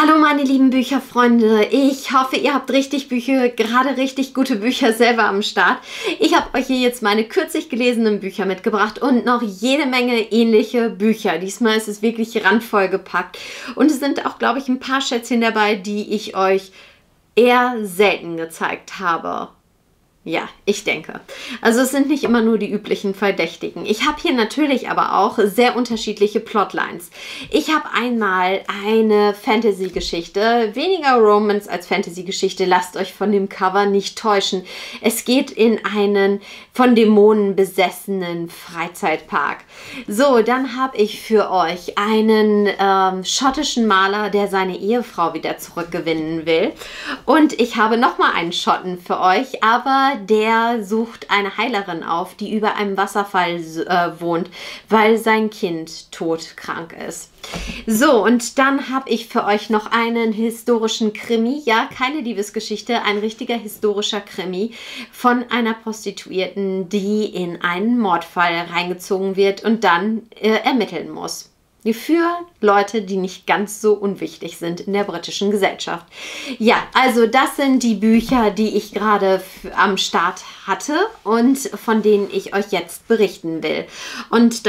Hallo meine lieben Bücherfreunde, ich hoffe, ihr habt gerade richtig gute Bücher selber am Start. Ich habe euch hier jetzt meine kürzlich gelesenen Bücher mitgebracht und noch jede Menge ähnliche Bücher. Diesmal ist es wirklich randvoll gepackt und es sind auch, glaube ich, ein paar Schätzchen dabei, die ich euch eher selten gezeigt habe. Ja, ich denke. Also es sind nicht immer nur die üblichen Verdächtigen. Ich habe hier natürlich aber auch sehr unterschiedliche Plotlines. Ich habe einmal eine Fantasy-Geschichte, weniger Romance als Fantasy-Geschichte. Lasst euch von dem Cover nicht täuschen. Es geht in einen von Dämonen besessenen Freizeitpark. So, dann habe ich für euch einen schottischen Maler, der seine Ehefrau wieder zurückgewinnen will. Und ich habe nochmal einen Schotten für euch, aber der sucht eine Heilerin auf, die über einem Wasserfall wohnt, weil sein Kind todkrank ist. So, und dann habe ich für euch noch einen historischen Krimi. Ja, keine Liebesgeschichte, ein richtiger historischer Krimi von einer Prostituierten, die in einen Mordfall reingezogen wird und dann ermitteln muss. Für Leute, die nicht ganz so unwichtig sind in der britischen Gesellschaft. Ja, also das sind die Bücher, die ich gerade am Start hatte und von denen ich euch jetzt berichten will. Und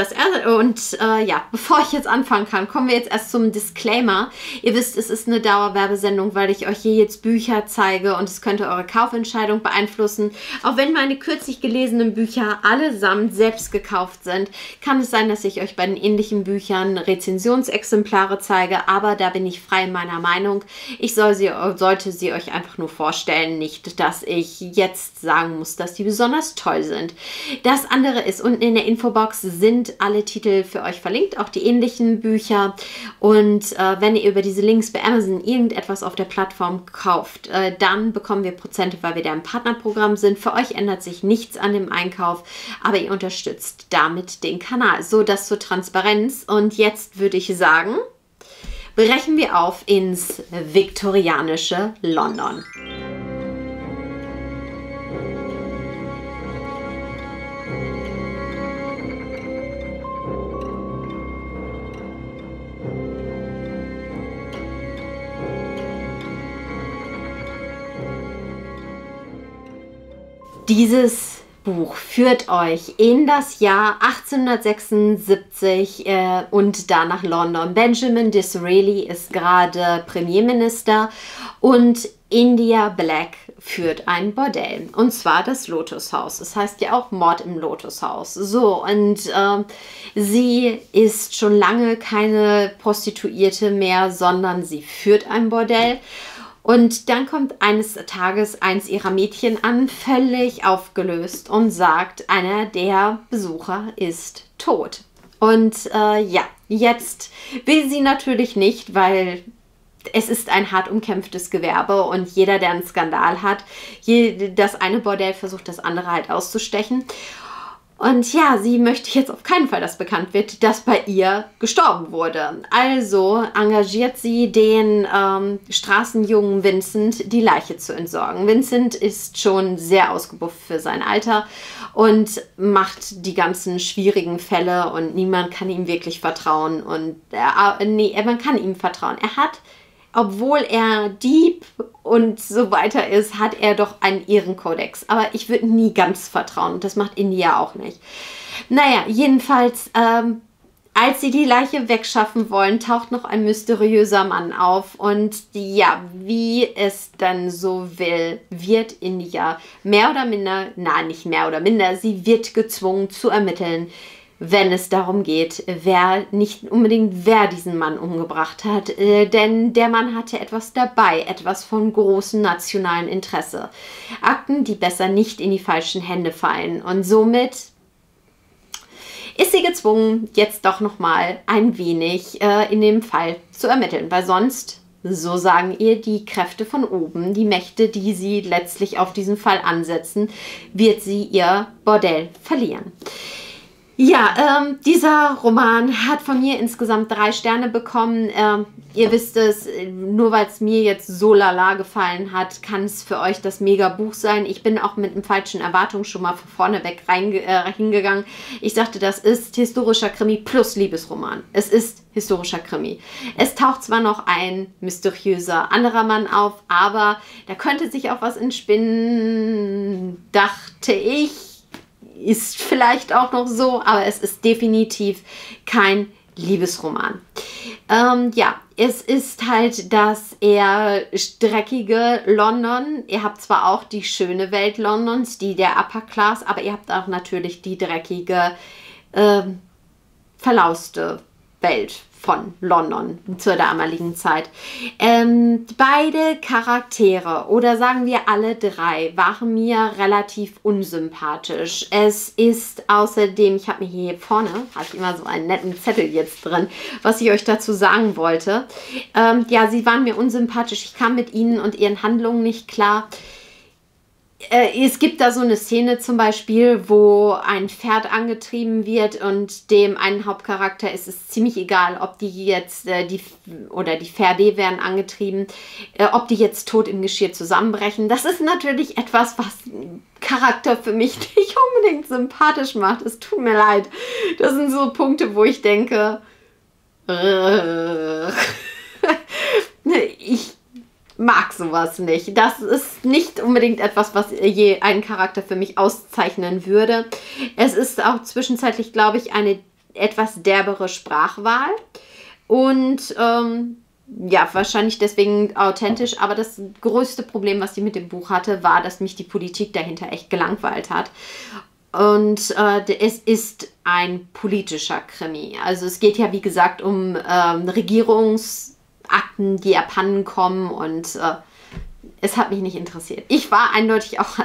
bevor ich jetzt anfangen kann, kommen wir jetzt erst zum Disclaimer. Ihr wisst, es ist eine Dauerwerbesendung, weil ich euch hier jetzt Bücher zeige und es könnte eure Kaufentscheidung beeinflussen. Auch wenn meine kürzlich gelesenen Bücher allesamt selbst gekauft sind, kann es sein, dass ich euch bei den ähnlichen Büchern Rezensionsexemplare zeige, aber da bin ich frei in meiner Meinung. Ich sollte sie euch einfach nur vorstellen, nicht, dass ich jetzt sagen muss, dass die besonders toll sind. Das andere ist, unten in der Infobox sind alle Titel für euch verlinkt, auch die ähnlichen Bücher. Und wenn ihr über diese Links bei Amazon irgendetwas auf der Plattform kauft, dann bekommen wir Prozente, weil wir da im Partnerprogramm sind. Für euch ändert sich nichts an dem Einkauf, aber ihr unterstützt damit den Kanal. So, das zur Transparenz. Und jetzt würde ich sagen, brechen wir auf ins viktorianische London. Dieses Buch führt euch in das Jahr 1876 und da nach London. Benjamin Disraeli ist gerade Premierminister und India Black führt ein Bordell. Und zwar das Lotushaus. Das heißt ja auch Mord im Lotushaus. So, und sie ist schon lange keine Prostituierte mehr, sondern sie führt ein Bordell. Und dann kommt eines Tages eins ihrer Mädchen an, völlig aufgelöst und sagt, einer der Besucher ist tot. Und jetzt will sie natürlich nicht, weil es ist ein hart umkämpftes Gewerbe und jeder, der einen Skandal hat, das eine Bordell versucht, das andere halt auszustechen. Und ja, sie möchte jetzt auf keinen Fall, dass bekannt wird, dass bei ihr gestorben wurde. Also engagiert sie den Straßenjungen Vincent, die Leiche zu entsorgen. Vincent ist schon sehr ausgebufft für sein Alter und macht die ganzen schwierigen Fälle und niemand kann ihm wirklich vertrauen. Und man kann ihm vertrauen. Er hat, obwohl er Dieb und so weiter ist, hat er doch einen Ehrenkodex. Aber ich würde nie ganz vertrauen. Das macht India auch nicht. Naja, jedenfalls, als sie die Leiche wegschaffen wollen, taucht noch ein mysteriöser Mann auf. Und ja, wie es dann so will, wird India mehr oder minder, nicht mehr oder minder, sie wird gezwungen zu ermitteln, wenn es darum geht, wer diesen Mann umgebracht hat. Denn der Mann hatte etwas dabei, etwas von großem nationalen Interesse. Akten, die besser nicht in die falschen Hände fallen. Und somit ist sie gezwungen, jetzt doch nochmal ein wenig in dem Fall zu ermitteln. Weil sonst, so sagen ihr die Kräfte von oben, die Mächte, die sie letztlich auf diesen Fall ansetzen, wird sie ihr Bordell verlieren. Ja, dieser Roman hat von mir insgesamt 3 Sterne bekommen. Ihr wisst es, nur weil es mir jetzt so lala gefallen hat, kann es für euch das Mega-Buch sein. Ich bin auch mit einem falschen Erwartungen schon mal von vorneweg hingegangen. Ich sagte, das ist historischer Krimi plus Liebesroman. Es ist historischer Krimi. Es taucht zwar noch ein mysteriöser anderer Mann auf, aber da könnte sich auch was entspinnen, dachte ich. Ist vielleicht auch noch so, aber es ist definitiv kein Liebesroman. Ja, es ist halt das eher dreckige London. Ihr habt zwar auch die schöne Welt Londons, die der Upper Class, aber ihr habt auch natürlich die dreckige, verlauste Welt von London zur damaligen Zeit. Beide Charaktere, oder sagen wir alle 3, waren mir relativ unsympathisch. Es ist außerdem, ich habe mir hier vorne, habe ich immer so einen netten Zettel jetzt drin, was ich euch dazu sagen wollte. Ja, sie waren mir unsympathisch. Ich kam mit ihnen und ihren Handlungen nicht klar. Es gibt da so eine Szene zum Beispiel, wo ein Pferd angetrieben wird und dem einen Hauptcharakter ist es ziemlich egal, ob die jetzt, die Pferde werden angetrieben, ob die jetzt tot im Geschirr zusammenbrechen. Das ist natürlich etwas, was Charakter für mich nicht unbedingt sympathisch macht. Es tut mir leid. Das sind so Punkte, wo ich denke, ich mag sowas nicht. Das ist nicht unbedingt etwas, was je einen Charakter für mich auszeichnen würde. Es ist auch zwischenzeitlich, glaube ich, eine etwas derbere Sprachwahl. Und ja, wahrscheinlich deswegen authentisch. Aber das größte Problem, was ich mit dem Buch hatte, war, dass mich die Politik dahinter echt gelangweilt hat. Und es ist ein politischer Krimi. Also es geht ja, wie gesagt, um Regierungsakten, die abhanden kommen und es hat mich nicht interessiert. Ich war eindeutig auch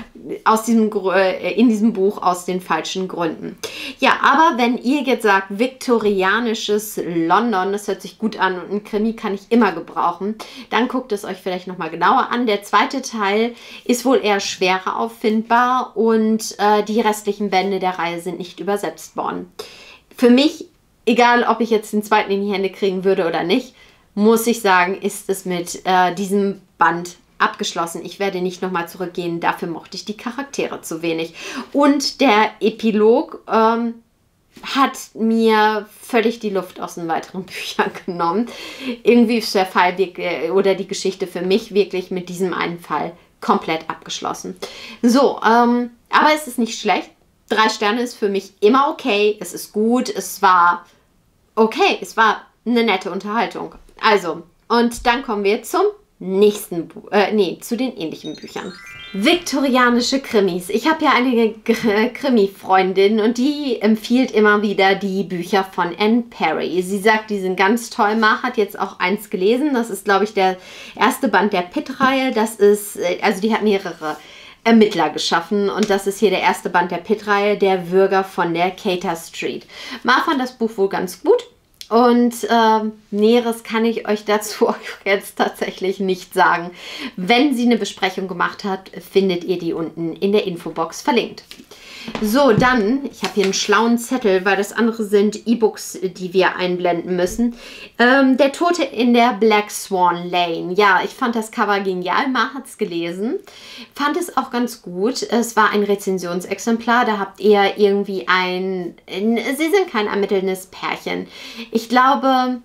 in diesem Buch aus den falschen Gründen. Ja, aber wenn ihr jetzt sagt, viktorianisches London, das hört sich gut an und ein Krimi kann ich immer gebrauchen, dann guckt es euch vielleicht nochmal genauer an. Der zweite Teil ist wohl eher schwerer auffindbar und die restlichen Bände der Reihe sind nicht übersetzt worden. Für mich, egal ob ich jetzt den zweiten in die Hände kriegen würde oder nicht, muss ich sagen, ist es mit diesem Band abgeschlossen. Ich werde nicht nochmal zurückgehen, dafür mochte ich die Charaktere zu wenig. Und der Epilog hat mir völlig die Luft aus den weiteren Büchern genommen. Irgendwie ist der Fall oder die Geschichte für mich wirklich mit diesem einen Fall komplett abgeschlossen. So, aber es ist nicht schlecht. 3 Sterne ist für mich immer okay. Es ist gut. Es war okay. Es war eine nette Unterhaltung. Also, und dann kommen wir zum nächsten Buch, zu den ähnlichen Büchern. Viktorianische Krimis. Ich habe ja eine Krimi-Freundin und die empfiehlt immer wieder die Bücher von Anne Perry. Sie sagt, die sind ganz toll. Ma hat jetzt auch eins gelesen. Das ist, glaube ich, der erste Band der Pitt-Reihe. Das ist, also die hat mehrere Ermittler geschaffen und das ist hier der erste Band der Pitt-Reihe, der Bürger von der Cater Street. Ma fand das Buch wohl ganz gut. Und Näheres kann ich euch dazu jetzt tatsächlich nicht sagen. Wenn sie eine Besprechung gemacht hat, findet ihr die unten in der Infobox verlinkt. So, dann, ich habe hier einen schlauen Zettel, weil das andere sind E-Books, die wir einblenden müssen. Der Tote in der Black Swan Lane. Ja, ich fand das Cover genial. Ma hat es gelesen. Fand es auch ganz gut. Es war ein Rezensionsexemplar. Da habt ihr irgendwie Sie sind kein ermittelndes Pärchen. Ich glaube,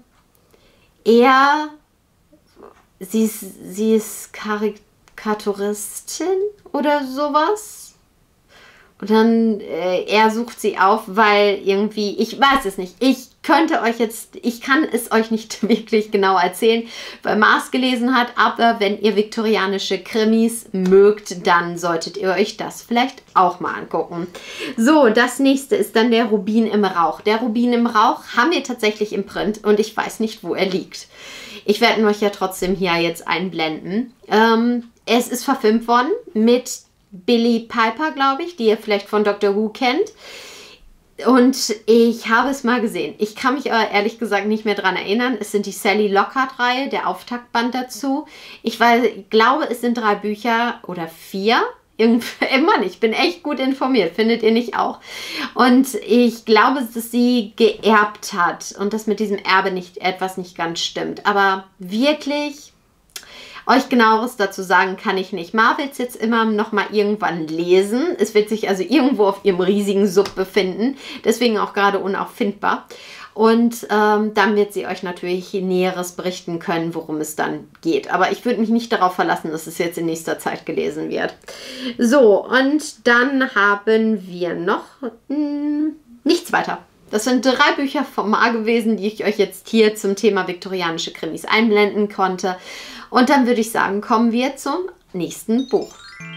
sie ist Karikaturistin oder sowas. Und dann, er sucht sie auf, weil irgendwie, ich weiß es nicht, ich kann es euch nicht wirklich genau erzählen, weil Mars gelesen hat, aber wenn ihr viktorianische Krimis mögt, dann solltet ihr euch das vielleicht auch mal angucken. So, das nächste ist dann der Rubin im Rauch. Der Rubin im Rauch haben wir tatsächlich im Print und ich weiß nicht, wo er liegt. Ich werde ihn euch ja trotzdem hier jetzt einblenden. Es ist verfilmt worden mit Billie Piper, glaube ich, die ihr vielleicht von Doctor Who kennt. Und ich habe es mal gesehen. Ich kann mich aber ehrlich gesagt nicht mehr daran erinnern. Es sind die Sally Lockhart-Reihe, der Auftaktband dazu. Ich glaube, es sind 3 Bücher oder 4. Mann, ich bin echt gut informiert, findet ihr nicht auch? Und ich glaube, dass sie geerbt hat und dass mit diesem Erbe etwas nicht ganz stimmt. Aber wirklich euch genaueres dazu sagen kann ich nicht. Mar wird es jetzt immer noch mal irgendwann lesen. Es wird sich also irgendwo auf ihrem riesigen Sub befinden. Deswegen auch gerade unauffindbar. Und dann wird sie euch natürlich Näheres berichten können, worum es dann geht. Aber ich würde mich nicht darauf verlassen, dass es jetzt in nächster Zeit gelesen wird. So, und dann haben wir noch nichts weiter. Das sind 3 Bücher von Mar gewesen, die ich euch jetzt hier zum Thema viktorianische Krimis einblenden konnte. Und dann würde ich sagen, kommen wir zum nächsten Buch.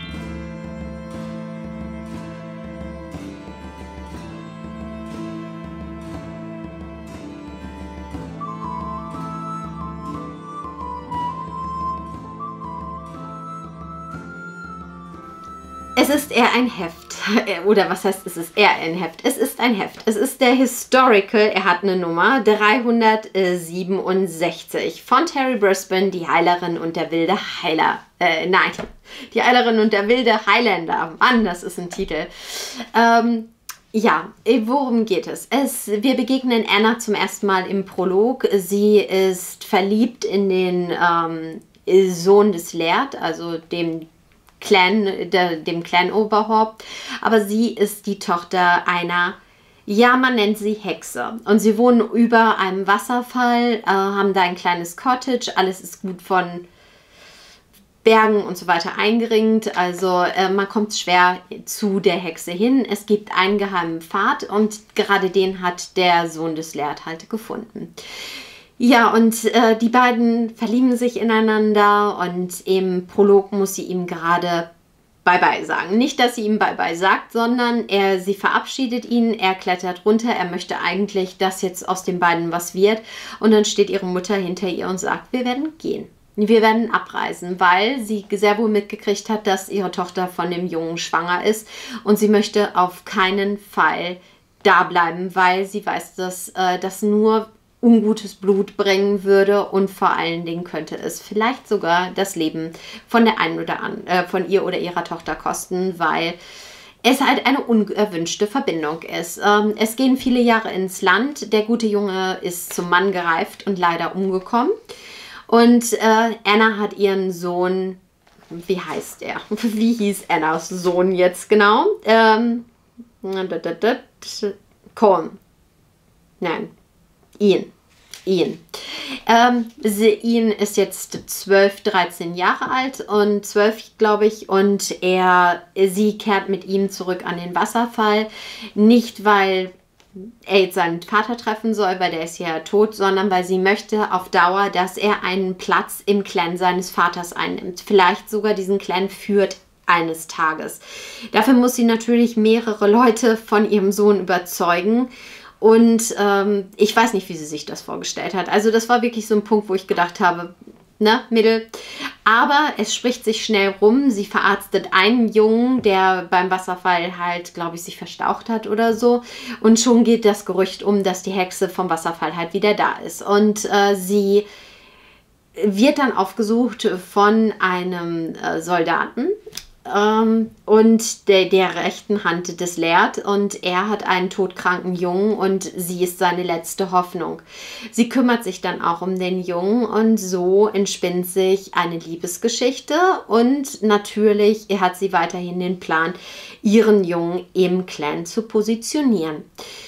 Es ist eher ein Heft. Oder was heißt, es ist eher ein Heft? Es ist ein Heft. Es ist der Historical, er hat eine Nummer, 367 von Terry Brisbane, Die Heilerin und der wilde Heiler. Nein, Die Heilerin und der wilde Highlander. Mann, das ist ein Titel. Ja, worum geht es? Wir begegnen Anna zum ersten Mal im Prolog. Sie ist verliebt in den Sohn des Laird, also dem Clan-Oberhaupt, aber sie ist die Tochter einer, ja, man nennt sie Hexe. Und sie wohnen über einem Wasserfall, haben da ein kleines Cottage, alles ist gut von Bergen und so weiter eingeringt, also man kommt schwer zu der Hexe hin. Es gibt einen geheimen Pfad und gerade den hat der Sohn des Laird halt gefunden. Ja, und die beiden verlieben sich ineinander und im Prolog muss sie ihm gerade Bye-bye sagen. Nicht, dass sie ihm Bye-bye sagt, sondern sie verabschiedet ihn, er klettert runter, er möchte eigentlich, dass jetzt aus den beiden was wird. Und dann steht ihre Mutter hinter ihr und sagt, wir werden gehen. Wir werden abreisen, weil sie sehr wohl mitgekriegt hat, dass ihre Tochter von dem Jungen schwanger ist. Und sie möchte auf keinen Fall da bleiben, weil sie weiß, dass das nur ungutes Blut bringen würde und vor allen Dingen könnte es vielleicht sogar das Leben von der einen oder von ihr oder ihrer Tochter kosten, weil es halt eine unerwünschte Verbindung ist. Es gehen viele Jahre ins Land. Der gute Junge ist zum Mann gereift und leider umgekommen. Und Anna hat ihren Sohn, wie heißt er? Wie hieß Annas Sohn jetzt genau? Colm. Nein. Ian. Ian ist jetzt 12, 13 Jahre alt und 12, glaube ich, und sie kehrt mit ihm zurück an den Wasserfall. Nicht, weil er jetzt seinen Vater treffen soll, weil der ist ja tot, sondern weil sie möchte auf Dauer, dass er einen Platz im Clan seines Vaters einnimmt. Vielleicht sogar diesen Clan führt eines Tages. Dafür muss sie natürlich mehrere Leute von ihrem Sohn überzeugen. Und ich weiß nicht, wie sie sich das vorgestellt hat. Also das war wirklich so ein Punkt, wo ich gedacht habe, ne, Mädel. Aber es spricht sich schnell rum. Sie verarztet einen Jungen, der beim Wasserfall halt, glaube ich, sich verstaucht hat oder so. Und schon geht das Gerücht um, dass die Hexe vom Wasserfall halt wieder da ist. Und sie wird dann aufgesucht von einem Soldaten. Und der rechten Hand des Laird und er hat einen todkranken Jungen und sie ist seine letzte Hoffnung. Sie kümmert sich dann auch um den Jungen und so entspinnt sich eine Liebesgeschichte und natürlich hat sie weiterhin den Plan, ihren Jungen im Clan zu positionieren.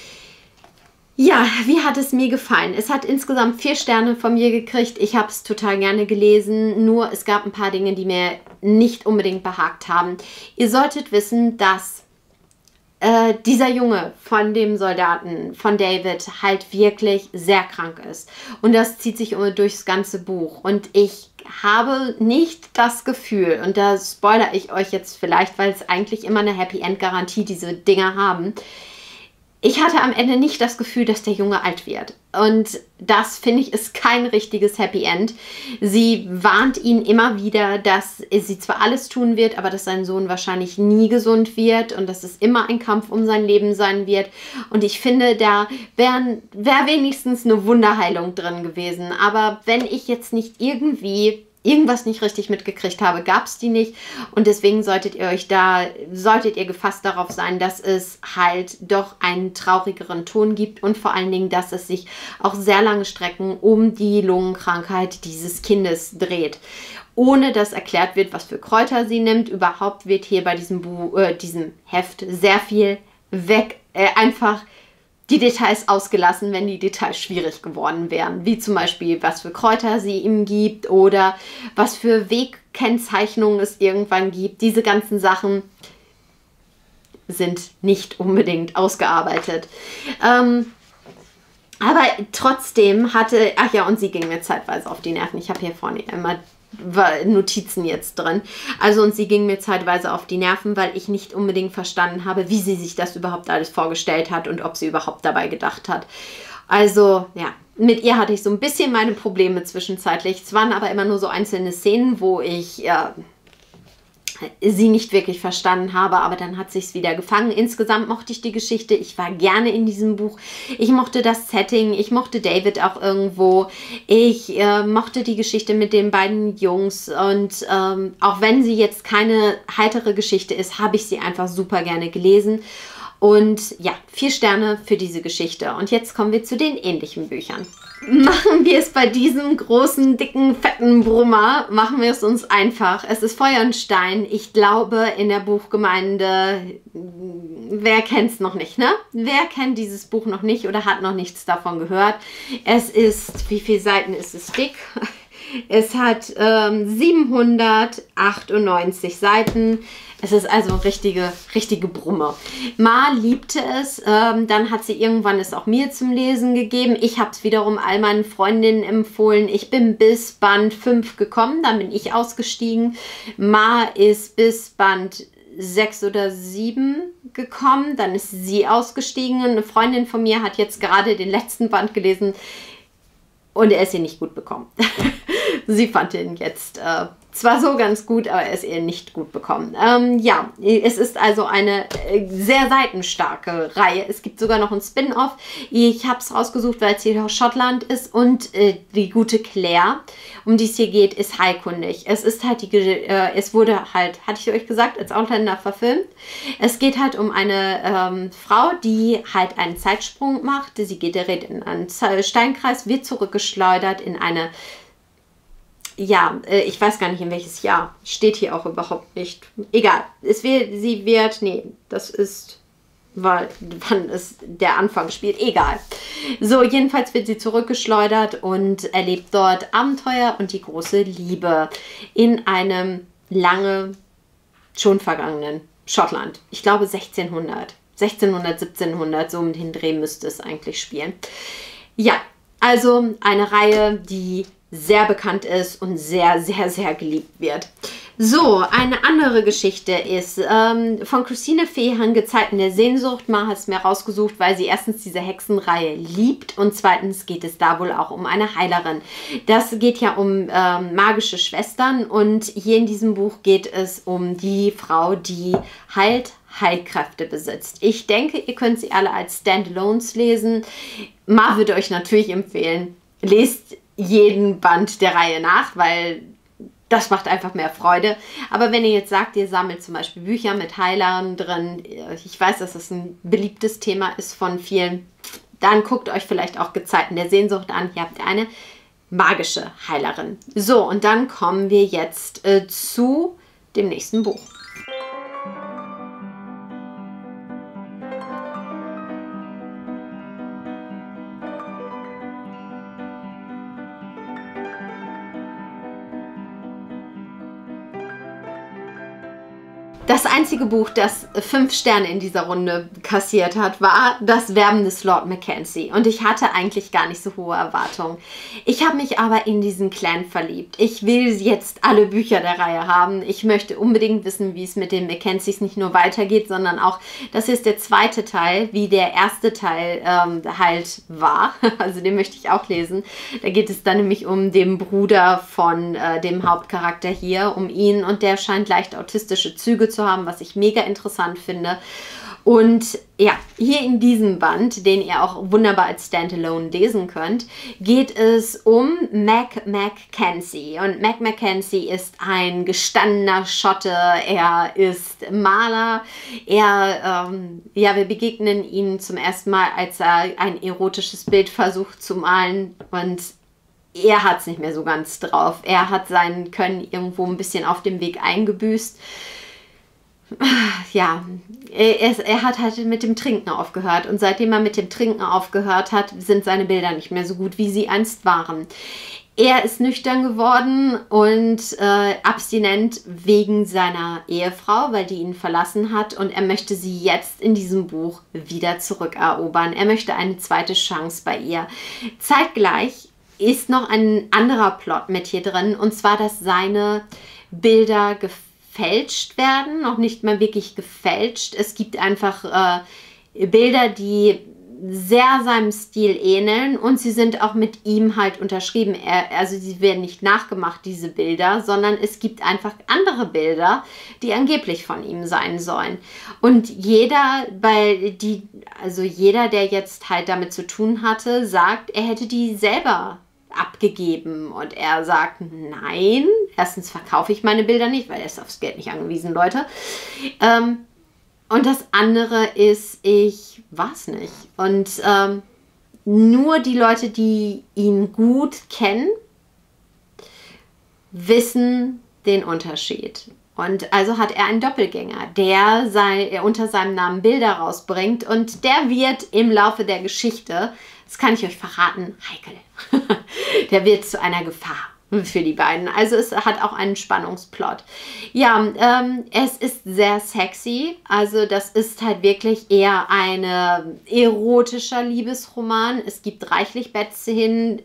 Ja, wie hat es mir gefallen? Es hat insgesamt 4 Sterne von mir gekriegt. Ich habe es total gerne gelesen, nur es gab ein paar Dinge, die mir nicht unbedingt behagt haben. Ihr solltet wissen, dass dieser Junge von dem Soldaten, von David, halt wirklich sehr krank ist. Und das zieht sich durchs ganze Buch. Und ich habe nicht das Gefühl, und da spoilere ich euch jetzt vielleicht, weil es eigentlich immer eine Happy End Garantie diese Dinger haben, ich hatte am Ende nicht das Gefühl, dass der Junge alt wird. Und das, finde ich, ist kein richtiges Happy End. Sie warnt ihn immer wieder, dass sie zwar alles tun wird, aber dass sein Sohn wahrscheinlich nie gesund wird und dass es immer ein Kampf um sein Leben sein wird. Und ich finde, da wäre wenigstens eine Wunderheilung drin gewesen. Aber wenn ich jetzt nicht irgendwie irgendwas nicht richtig mitgekriegt habe, gab es die nicht. Und deswegen solltet ihr gefasst darauf sein, dass es halt doch einen traurigeren Ton gibt und vor allen Dingen, dass es sich auch sehr lange Strecken um die Lungenkrankheit dieses Kindes dreht. Ohne dass erklärt wird, was für Kräuter sie nimmt. Überhaupt wird hier bei diesem Heft sehr viel einfach die Details ausgelassen, wenn die Details schwierig geworden wären. Wie zum Beispiel, was für Kräuter sie ihm gibt oder was für Wegkennzeichnungen es irgendwann gibt. Diese ganzen Sachen sind nicht unbedingt ausgearbeitet. Aber trotzdem und sie ging mir zeitweise auf die Nerven. Ich habe hier vorne immer Notizen jetzt drin. Also und sie ging mir zeitweise auf die Nerven, weil ich nicht unbedingt verstanden habe, wie sie sich das überhaupt alles vorgestellt hat und ob sie überhaupt dabei gedacht hat. Also ja, mit ihr hatte ich so ein bisschen meine Probleme zwischenzeitlich. Es waren aber immer nur so einzelne Szenen, wo ich sie nicht wirklich verstanden habe, aber dann hat sich's wieder gefangen. Insgesamt mochte ich die Geschichte, ich war gerne in diesem Buch, ich mochte das Setting, ich mochte David auch irgendwo, ich mochte die Geschichte mit den beiden Jungs und auch wenn sie jetzt keine heitere Geschichte ist, habe ich sie einfach super gerne gelesen. Und ja, 4 Sterne für diese Geschichte. Und jetzt kommen wir zu den ähnlichen Büchern. Machen wir es bei diesem großen, dicken, fetten Brummer, machen wir es uns einfach. Es ist Feuer und Stein. Ich glaube, in der Buchgemeinde, wer kennt es noch nicht, ne? Wer kennt dieses Buch noch nicht oder hat noch nichts davon gehört? Es ist, wie viele Seiten ist es dick? Es hat 798 Seiten. Es ist also richtige Brumme. Ma liebte es. Dann hat sie irgendwann es auch mir zum Lesen gegeben. Ich habe es wiederum all meinen Freundinnen empfohlen. Ich bin bis Band 5 gekommen. Dann bin ich ausgestiegen. Ma ist bis Band 6 oder 7 gekommen. Dann ist sie ausgestiegen. Eine Freundin von mir hat jetzt gerade den letzten Band gelesen. Und er ist ihr nicht gut bekommen. Sie fand ihn jetzt zwar so ganz gut, aber er ist ihr nicht gut bekommen. Ja, es ist also eine sehr seitenstarke Reihe. Es gibt sogar noch ein Spin-off. Ich habe es rausgesucht, weil es hier aus Schottland ist. Und die gute Claire, um die es hier geht, ist heilkundig. Es ist halt es wurde halt, hatte ich euch gesagt, als Ausländer verfilmt. Es geht halt um eine Frau, die halt einen Zeitsprung macht. Sie gerät in einen Steinkreis, wird zurückgeschleudert in eine, ja, ich weiß gar nicht in welches Jahr. Steht hier auch überhaupt nicht. Egal. Nee, das ist, wann es der Anfang spielt. Egal. So, jedenfalls wird sie zurückgeschleudert und erlebt dort Abenteuer und die große Liebe in einem lange, schon vergangenen Schottland. Ich glaube 1600, 1700, so um den Dreh müsste es eigentlich spielen. Ja, also eine Reihe, die sehr bekannt ist und sehr, sehr, sehr geliebt wird. So, eine andere Geschichte ist von Christine Feehan, Gezeiten der Sehnsucht. Ma hat es mir rausgesucht, weil sie erstens diese Hexenreihe liebt und zweitens geht es da wohl auch um eine Heilerin. Das geht ja um magische Schwestern und hier in diesem Buch geht es um die Frau, die Heilkräfte besitzt. Ich denke, ihr könnt sie alle als Standalones lesen. Ma würde euch natürlich empfehlen, lest jeden Band der Reihe nach, weil das macht einfach mehr Freude. Aber wenn ihr jetzt sagt, ihr sammelt zum Beispiel Bücher mit Heilern drin, ich weiß, dass das ein beliebtes Thema ist von vielen, dann guckt euch vielleicht auch Gezeiten der Sehnsucht an. Hier habt ihr eine magische Heilerin. So, und dann kommen wir jetzt zu dem nächsten Buch. Das einzige Buch, das 5 Sterne in dieser Runde kassiert hat, war Das Werben des Lord Mackenzie. Und ich hatte eigentlich gar nicht so hohe Erwartungen. Ich habe mich aber in diesen Clan verliebt. Ich will jetzt alle Bücher der Reihe haben. Ich möchte unbedingt wissen, wie es mit den Mackenzies nicht nur weitergeht, sondern auch, das ist der zweite Teil, wie der erste Teil halt war. Also den möchte ich auch lesen. Da geht es dann nämlich um den Bruder von dem Hauptcharakter hier, um ihn. Und der scheint leicht autistische Züge zu haben, was ich mega interessant finde. Und ja, hier in diesem Band, den ihr auch wunderbar als Standalone lesen könnt, geht es um Mac Mackenzie. Und Mac Mackenzie ist ein gestandener Schotte, er ist Maler, wir begegnen ihm zum ersten Mal, als er ein erotisches Bild versucht zu malen, und er hat es nicht mehr so ganz drauf. Er hat sein Können irgendwo ein bisschen auf dem Weg eingebüßt. Ja, er hat halt mit dem Trinken aufgehört, und seitdem er mit dem Trinken aufgehört hat, sind seine Bilder nicht mehr so gut, wie sie einst waren. Er ist nüchtern geworden und abstinent wegen seiner Ehefrau, weil die ihn verlassen hat, und er möchte sie jetzt in diesem Buch wieder zurückerobern. Er möchte eine zweite Chance bei ihr. Zeitgleich ist noch ein anderer Plot mit hier drin, und zwar, dass seine Bilder gefälscht werden, noch nicht mal wirklich gefälscht. Es gibt einfach Bilder, die sehr seinem Stil ähneln, und sie sind auch mit ihm halt unterschrieben. Also sie werden nicht nachgemacht, diese Bilder, sondern es gibt einfach andere Bilder, die angeblich von ihm sein sollen. Und jeder, der jetzt halt damit zu tun hatte, sagt, er hätte die selber abgegeben, und er sagt, nein, erstens verkaufe ich meine Bilder nicht, weil er ist aufs Geld nicht angewiesen, Leute. Und das andere ist, ich weiß nicht. Und nur die Leute, die ihn gut kennen, wissen den Unterschied. Und also hat er einen Doppelgänger, der unter seinem Namen Bilder rausbringt, und der wird im Laufe der Geschichte, das kann ich euch verraten, heikel. Der wird zu einer Gefahr für die beiden. Also es hat auch einen Spannungsplot. Ja, es ist sehr sexy. Also das ist halt wirklich eher ein erotischer Liebesroman. Es gibt reichlich Bettszenen.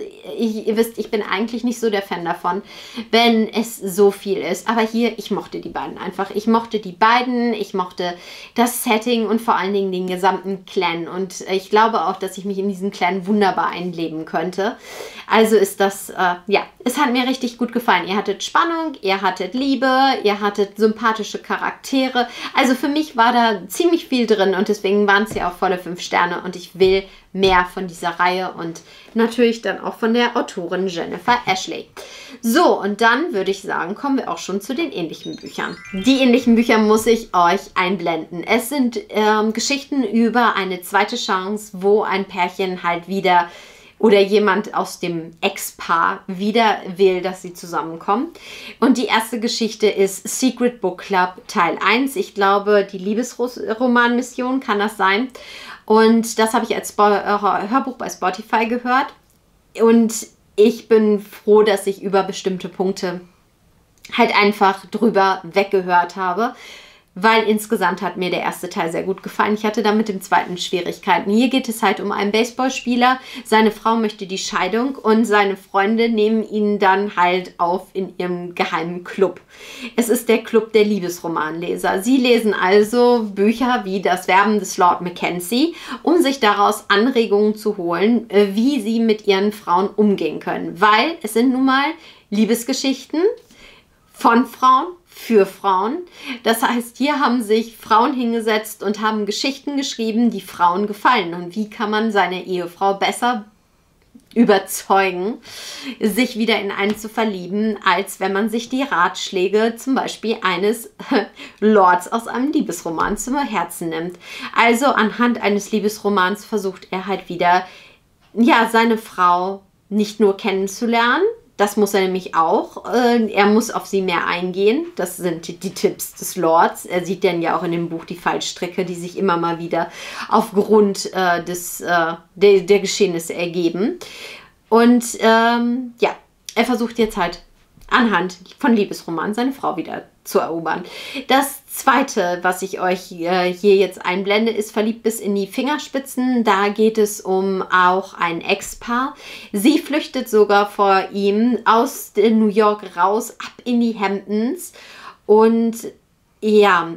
Ihr wisst, ich bin eigentlich nicht so der Fan davon, wenn es so viel ist. Aber hier, ich mochte die beiden einfach. Ich mochte die beiden, ich mochte das Setting und vor allen Dingen den gesamten Clan. Und ich glaube auch, dass ich mich in diesen Clan wunderbar einleben könnte. Also ist das, es hat mir richtig gut gefallen. Ihr hattet Spannung, ihr hattet Liebe, ihr hattet sympathische Charaktere. Also für mich war da ziemlich viel drin, und deswegen waren es ja auch volle 5 Sterne, und ich will mehr von dieser Reihe und natürlich dann auch von der Autorin Jennifer Ashley. So, und dann würde ich sagen, kommen wir auch schon zu den ähnlichen Büchern. Die ähnlichen Bücher muss ich euch einblenden. Es sind Geschichten über eine zweite Chance, wo ein Pärchen halt wieder oder jemand aus dem Ex-Paar wieder will, dass sie zusammenkommen. Und die erste Geschichte ist Secret Book Club Teil 1. Ich glaube, die Liebesroman-Mission kann das sein. Und das habe ich als Hörbuch bei Spotify gehört. Und ich bin froh, dass ich über bestimmte Punkte halt einfach drüber weggehört habe. Weil insgesamt hat mir der erste Teil sehr gut gefallen. Ich hatte da mit dem zweiten Schwierigkeiten. Hier geht es halt um einen Baseballspieler. Seine Frau möchte die Scheidung, und seine Freunde nehmen ihn dann halt auf in ihrem geheimen Club. Es ist der Club der Liebesromanleser. Sie lesen also Bücher wie Das Werben des Lord Mackenzie, um sich daraus Anregungen zu holen, wie sie mit ihren Frauen umgehen können. Weil es sind nun mal Liebesgeschichten von Frauen für Frauen. Das heißt, hier haben sich Frauen hingesetzt und haben Geschichten geschrieben, die Frauen gefallen. Und wie kann man seine Ehefrau besser überzeugen, sich wieder in einen zu verlieben, als wenn man sich die Ratschläge zum Beispiel eines Lords aus einem Liebesroman zum Herzen nimmt. Also anhand eines Liebesromans versucht er halt wieder, ja, seine Frau nicht nur kennenzulernen. Das muss er nämlich auch. Er muss auf sie mehr eingehen. Das sind die Tipps des Lords. Er sieht dann ja auch in dem Buch die Fallstricke, die sich immer mal wieder aufgrund der Geschehnisse ergeben. Und ja, er versucht jetzt halt anhand von Liebesromanen seine Frau wieder zu erobern. Das zweite, was ich euch hier jetzt einblende, ist Verliebt bis in die Fingerspitzen. Da geht es um auch ein Ex-Paar. Sie flüchtet sogar vor ihm aus New York raus, ab in die Hamptons. Und ja,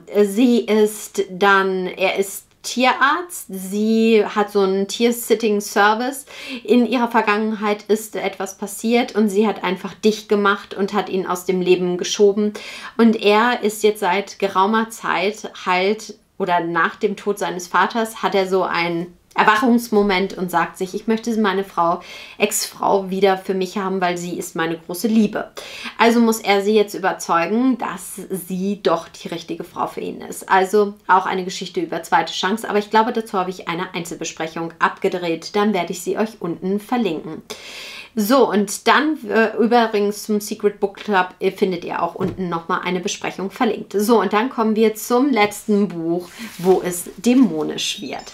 er ist Tierarzt. Sie hat so einen Tier-Sitting-Service. In ihrer Vergangenheit ist etwas passiert und sie hat einfach dicht gemacht und hat ihn aus dem Leben geschoben. Und er ist jetzt seit geraumer Zeit halt oder nach dem Tod seines Vaters hat er so einen Erwachungsmoment und sagt sich, ich möchte meine Ex-Frau wieder für mich haben, weil sie ist meine große Liebe. Also muss er sie jetzt überzeugen, dass sie doch die richtige Frau für ihn ist. Also auch eine Geschichte über zweite Chance, aber ich glaube, dazu habe ich eine Einzelbesprechung abgedreht. Dann werde ich sie euch unten verlinken. So, und dann übrigens zum Secret Book Club findet ihr auch unten nochmal eine Besprechung verlinkt. So, und dann kommen wir zum letzten Buch, wo es dämonisch wird.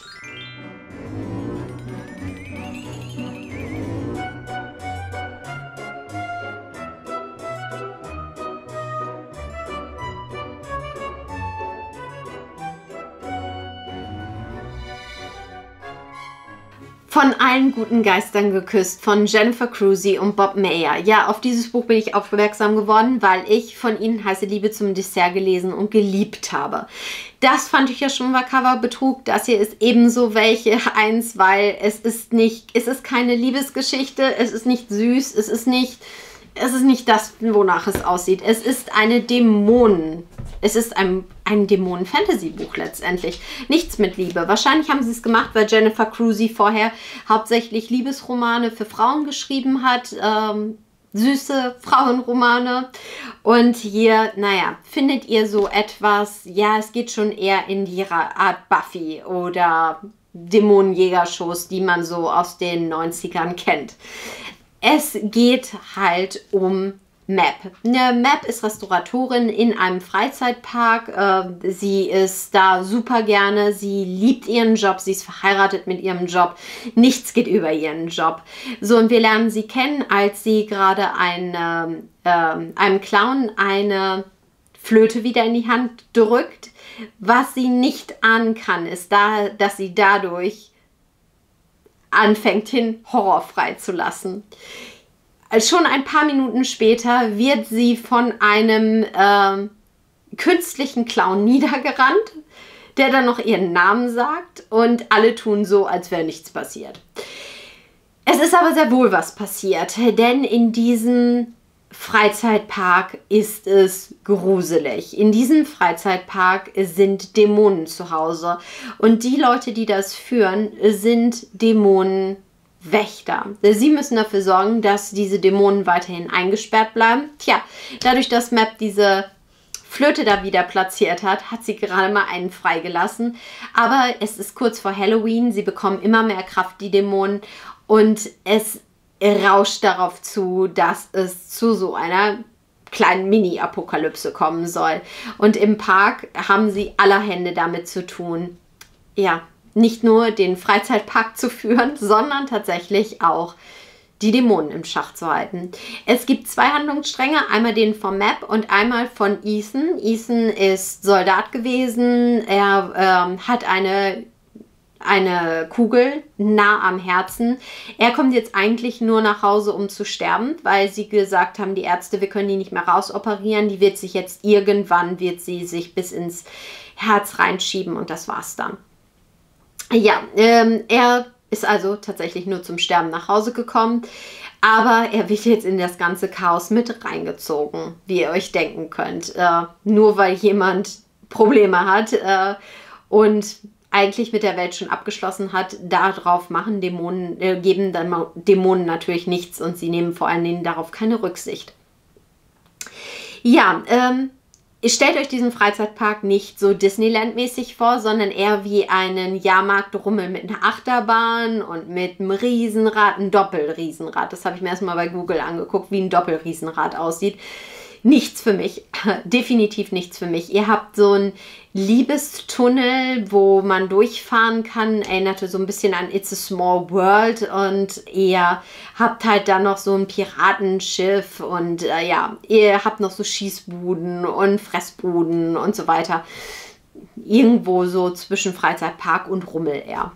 Von allen guten Geistern geküsst, von Jennifer Crusie und Bob Mayer. Ja, auf dieses Buch bin ich aufmerksam geworden, weil ich von ihnen Heiße Liebe zum Dessert gelesen und geliebt habe. Das fand ich ja schon mal Coverbetrug. Das hier ist ebenso welche eins, weil es ist keine Liebesgeschichte, es ist nicht süß, es ist nicht das, wonach es aussieht. Es ist ein Dämonen-Fantasy-Buch letztendlich. Nichts mit Liebe. Wahrscheinlich haben sie es gemacht, weil Jennifer Crusie vorher hauptsächlich Liebesromane für Frauen geschrieben hat. Süße Frauenromane. Und hier, naja, findet ihr so etwas, ja, es geht schon eher in die Art Buffy oder Dämonenjäger-Shows, die man so aus den 90ern kennt. Es geht halt um Mab. Mab ist Restauratorin in einem Freizeitpark. Sie ist da super gerne. Sie liebt ihren Job. Sie ist verheiratet mit ihrem Job. Nichts geht über ihren Job. So, und wir lernen sie kennen, als sie gerade einem Clown eine Flöte wieder in die Hand drückt. Was sie nicht ahnen kann, ist, dass sie dadurch anfängt, den Horror freizulassen. Schon ein paar Minuten später wird sie von einem künstlichen Clown niedergerannt, der dann noch ihren Namen sagt und alle tun so, als wäre nichts passiert. Es ist aber sehr wohl was passiert, denn in diesem Freizeitpark ist es gruselig. In diesem Freizeitpark sind Dämonen zu Hause und die Leute, die das führen, sind Dämonenwächter. Sie müssen dafür sorgen, dass diese Dämonen weiterhin eingesperrt bleiben. Tja, dadurch, dass Mab diese Flöte da wieder platziert hat, hat sie gerade mal einen freigelassen. Aber es ist kurz vor Halloween, sie bekommen immer mehr Kraft, die Dämonen, und es rauscht darauf zu, dass es zu so einer kleinen Mini-Apokalypse kommen soll. Und im Park haben sie aller Hände damit zu tun, ja, nicht nur den Freizeitpark zu führen, sondern tatsächlich auch die Dämonen im Schach zu halten. Es gibt zwei Handlungsstränge, einmal den von Mab und einmal von Ethan. Ethan ist Soldat gewesen, er hat eine Kugel nah am Herzen. Er kommt jetzt eigentlich nur nach Hause, um zu sterben, weil sie gesagt haben, die Ärzte, wir können die nicht mehr rausoperieren. Die wird sich jetzt irgendwann, bis ins Herz reinschieben und das war's dann. Ja, er ist also tatsächlich nur zum Sterben nach Hause gekommen, aber er wird jetzt in das ganze Chaos mit reingezogen, wie ihr euch denken könnt. Nur weil jemand Probleme hat und eigentlich mit der Welt schon abgeschlossen hat, darauf geben dann Dämonen natürlich nichts und sie nehmen vor allen Dingen darauf keine Rücksicht. Ja, stellt euch diesen Freizeitpark nicht so Disneyland-mäßig vor, sondern eher wie einen Jahrmarktrummel mit einer Achterbahn und mit einem Riesenrad, ein Doppelriesenrad. Das habe ich mir erstmal bei Google angeguckt, wie ein Doppelriesenrad aussieht. Nichts für mich, definitiv nichts für mich. Ihr habt so einen Liebestunnel, wo man durchfahren kann, erinnerte so ein bisschen an It's a Small World, und ihr habt halt dann noch so ein Piratenschiff und ja, ihr habt noch so Schießbuden und Fressbuden und so weiter. Irgendwo so zwischen Freizeitpark und Rummel eher.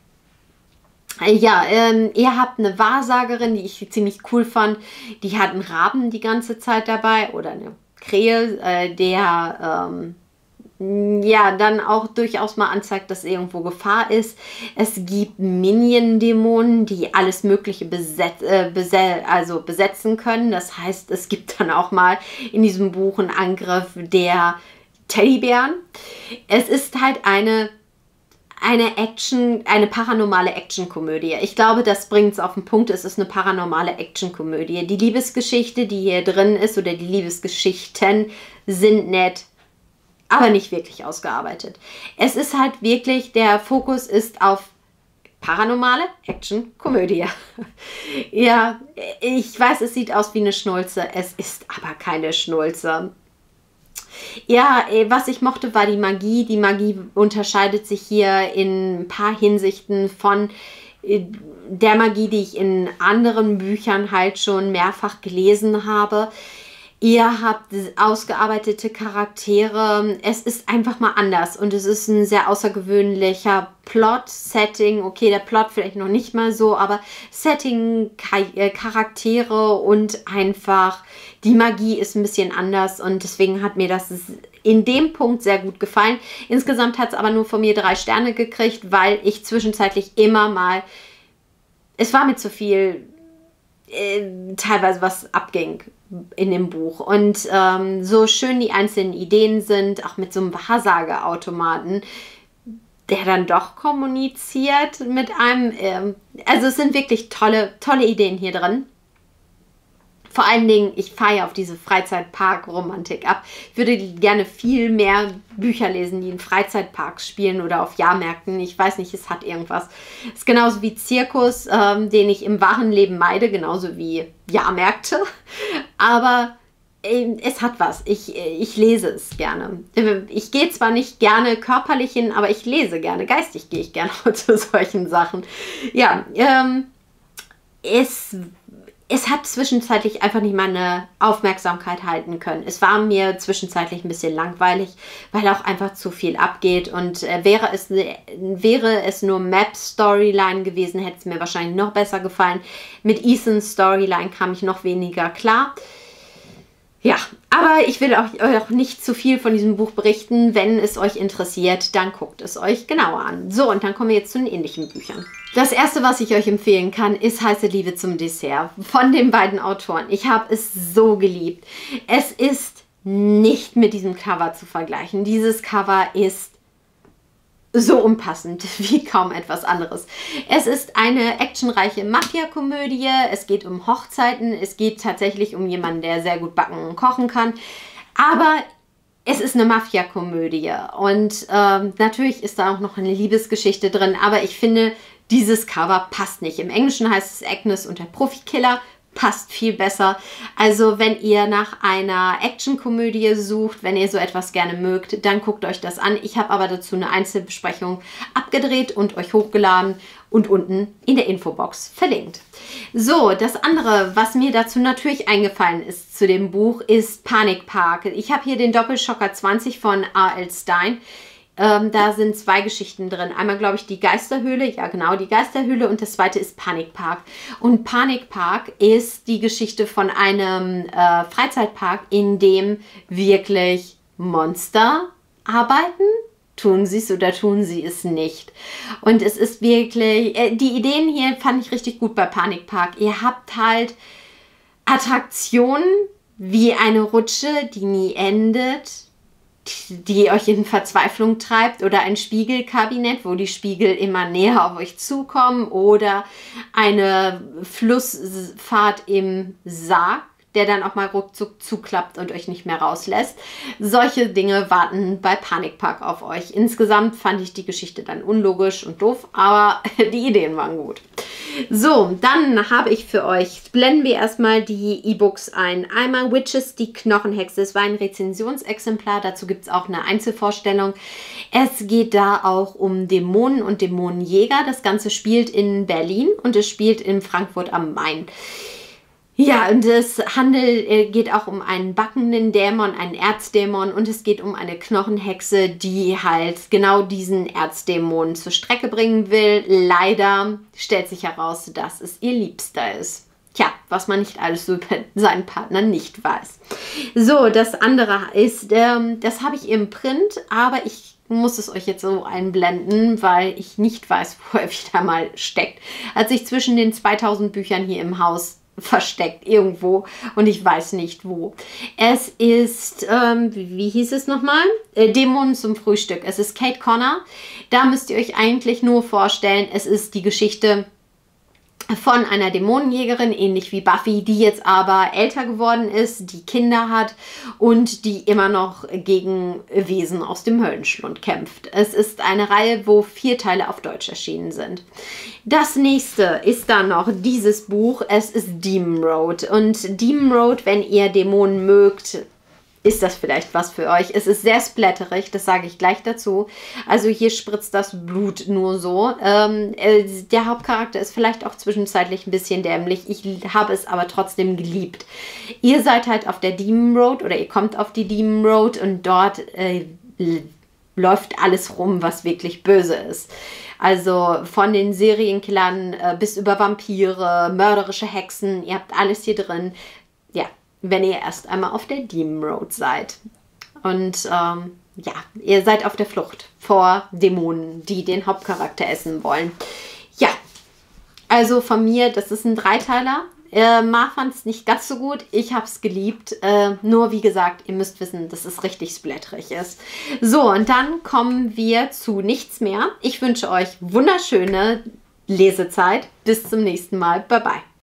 Ja, ihr habt eine Wahrsagerin, die ich ziemlich cool fand. Die hat einen Raben die ganze Zeit dabei oder eine Krähe, der ja dann auch durchaus mal anzeigt, dass irgendwo Gefahr ist. Es gibt Minion-Dämonen, die alles Mögliche besetzen können. Das heißt, es gibt dann auch mal in diesem Buch einen Angriff, der Teddybären. Es ist halt eine paranormale Actionkomödie. Ich glaube, das bringt es auf den Punkt. Es ist eine paranormale Actionkomödie. Die Liebesgeschichte, die hier drin ist, oder die Liebesgeschichten sind nett, aber nicht wirklich ausgearbeitet. Es ist halt wirklich, der Fokus ist auf paranormale Actionkomödie. Ja, ich weiß, es sieht aus wie eine Schnulze. Es ist aber keine Schnulze. Ja, was ich mochte, war die Magie. Die Magie unterscheidet sich hier in ein paar Hinsichten von der Magie, die ich in anderen Büchern halt schon mehrfach gelesen habe. Ihr habt ausgearbeitete Charaktere. Es ist einfach mal anders und es ist ein sehr außergewöhnlicher Plot, Setting. Okay, der Plot vielleicht noch nicht mal so, aber Setting, Charaktere und einfach die Magie ist ein bisschen anders und deswegen hat mir das in dem Punkt sehr gut gefallen. Insgesamt hat es aber nur von mir 3 Sterne gekriegt, weil ich zwischenzeitlich immer mal, es war mir zu viel, teilweise was abging in dem Buch. Und so schön die einzelnen Ideen sind, auch mit so einem Wahrsageautomaten, der dann doch kommuniziert mit einem. Also es sind wirklich tolle Ideen hier drin. Vor allen Dingen, ich feiere auf diese Freizeitpark-Romantik ab. Ich würde gerne viel mehr Bücher lesen, die in Freizeitparks spielen oder auf Jahrmärkten. Ich weiß nicht, es hat irgendwas. Es ist genauso wie Zirkus, den ich im wahren Leben meide, genauso wie Jahrmärkte. Aber es hat was. Ich lese es gerne. Ich gehe zwar nicht gerne körperlich hin, aber ich lese gerne. Geistig gehe ich gerne zu solchen Sachen. Ja, es hat zwischenzeitlich einfach nicht meine Aufmerksamkeit halten können. Es war mir zwischenzeitlich ein bisschen langweilig, weil auch einfach zu viel abgeht. Und wäre es nur Map-Storyline gewesen, hätte es mir wahrscheinlich noch besser gefallen. Mit Ethans Storyline kam ich noch weniger klar. Ja, aber ich will euch auch nicht zu viel von diesem Buch berichten. Wenn es euch interessiert, dann guckt es euch genauer an. So, und dann kommen wir jetzt zu den ähnlichen Büchern. Das erste, was ich euch empfehlen kann, ist Heiße Liebe zum Dessert von den beiden Autoren. Ich habe es so geliebt. Es ist nicht mit diesem Cover zu vergleichen. Dieses Cover ist so unpassend wie kaum etwas anderes. Es ist eine actionreiche Mafia-Komödie. Es geht um Hochzeiten. Es geht tatsächlich um jemanden, der sehr gut backen und kochen kann. Aber es ist eine Mafia-Komödie. Und natürlich ist da auch noch eine Liebesgeschichte drin. Aber ich finde, dieses Cover passt nicht. Im Englischen heißt es Agnes und der Profikiller. Passt viel besser. Also wenn ihr nach einer Actionkomödie sucht, wenn ihr so etwas gerne mögt, dann guckt euch das an. Ich habe aber dazu eine Einzelbesprechung abgedreht und euch hochgeladen und unten in der Infobox verlinkt. So, das andere, was mir dazu natürlich eingefallen ist zu dem Buch, ist Panic Park. Ich habe hier den Doppelschocker 20 von R.L. Stine. Da sind 2 Geschichten drin. Einmal, glaube ich, die Geisterhöhle. Ja, genau, die Geisterhöhle. Und das zweite ist Panic Park. Und Panic Park ist die Geschichte von einem Freizeitpark, in dem wirklich Monster arbeiten. Tun sie es oder tun sie es nicht? Und es ist wirklich, die Ideen hier fand ich richtig gut bei Panic Park. Ihr habt halt Attraktionen wie eine Rutsche, die nie endet, die euch in Verzweiflung treibt, oder ein Spiegelkabinett, wo die Spiegel immer näher auf euch zukommen, oder eine Flussfahrt im Sarg, der dann auch mal ruckzuck zuklappt und euch nicht mehr rauslässt. Solche Dinge warten bei Panic Park auf euch. Insgesamt fand ich die Geschichte dann unlogisch und doof, aber die Ideen waren gut. So, dann habe ich für euch, blenden wir erstmal die E-Books ein. Einmal Witches, die Knochenhexe. Es war ein Rezensionsexemplar, dazu gibt es auch eine Einzelvorstellung. Es geht da auch um Dämonen und Dämonenjäger. Das Ganze spielt in Berlin und es spielt in Frankfurt am Main. Ja, und es geht auch um einen backenden Dämon, einen Erzdämon, und es geht um eine Knochenhexe, die halt genau diesen Erzdämon zur Strecke bringen will. Leider stellt sich heraus, dass es ihr Liebster ist. Tja, was man nicht alles so über seinen Partner nicht weiß. So, das andere ist, das habe ich im Print, aber ich muss es euch jetzt so einblenden, weil ich nicht weiß, wo er wieder mal steckt. Als ich zwischen den 2000 Büchern hier im Haus versteckt irgendwo und ich weiß nicht wo. Es ist, wie hieß es nochmal? Dämonen zum Frühstück. Es ist Kate Connor. Da müsst ihr euch eigentlich nur vorstellen, es ist die Geschichte von einer Dämonenjägerin, ähnlich wie Buffy, die jetzt aber älter geworden ist, die Kinder hat und die immer noch gegen Wesen aus dem Höllenschlund kämpft. Es ist eine Reihe, wo 4 Teile auf Deutsch erschienen sind. Das nächste ist dann noch dieses Buch. Es ist Demon Road. Und Demon Road, wenn ihr Dämonen mögt, ist das vielleicht was für euch. Es ist sehr splatterig, das sage ich gleich dazu. Also hier spritzt das Blut nur so. Der Hauptcharakter ist vielleicht auch zwischenzeitlich ein bisschen dämlich. Ich habe es aber trotzdem geliebt. Ihr seid halt auf der Demon Road oder ihr kommt auf die Demon Road und dort läuft alles rum, was wirklich böse ist. Also von den Serienkillern bis über Vampire, mörderische Hexen, ihr habt alles hier drin. Ja, wenn ihr erst einmal auf der Demon Road seid. Und ja, ihr seid auf der Flucht vor Dämonen, die den Hauptcharakter essen wollen. Ja, also von mir, das ist ein Dreiteiler. Ma fand es nicht ganz so gut. Ich habe es geliebt. Nur wie gesagt, ihr müsst wissen, dass es richtig splatterig ist. So, und dann kommen wir zu nichts mehr. Ich wünsche euch wunderschöne Lesezeit. Bis zum nächsten Mal. Bye, bye.